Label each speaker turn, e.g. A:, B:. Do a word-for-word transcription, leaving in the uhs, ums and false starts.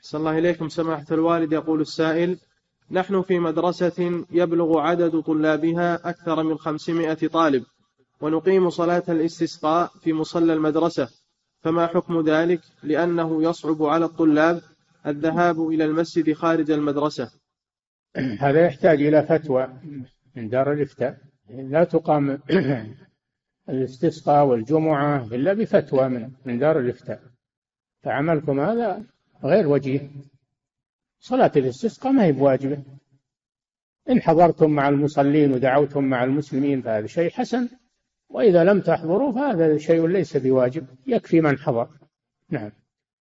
A: صلى الله إليكم سماحة الوالد. يقول السائل: نحن في مدرسة يبلغ عدد طلابها أكثر من خمسمائة طالب، ونقيم صلاة الاستسقاء في مصلى المدرسة، فما حكم ذلك؟ لأنه يصعب على الطلاب الذهاب إلى المسجد خارج المدرسة.
B: هذا يحتاج إلى فتوى من دار الإفتاء. لا تقام الاستسقاء والجمعة إلا بفتوى من دار الإفتاء، فعملكم هذا غير وجيه. صلاة الاستسقاء ما هي بواجبة. إن حضرتم مع المصلين ودعوتم مع المسلمين فهذا شيء حسن، وإذا لم تحضروا فهذا شيء ليس بواجب، يكفي من حضر. نعم.